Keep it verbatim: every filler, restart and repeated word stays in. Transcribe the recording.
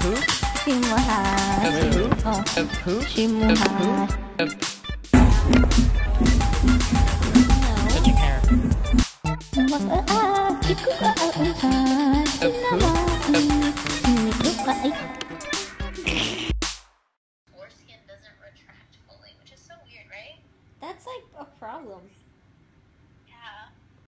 who? Shimuha. Of who? Oh. Of who? Shimuha. Of No. touch your hair. Mag-aakit ko kaauhan. Of who? Hindi ko ay. Foreskin doesn't retract fully, which is so weird, right? That's like a problem.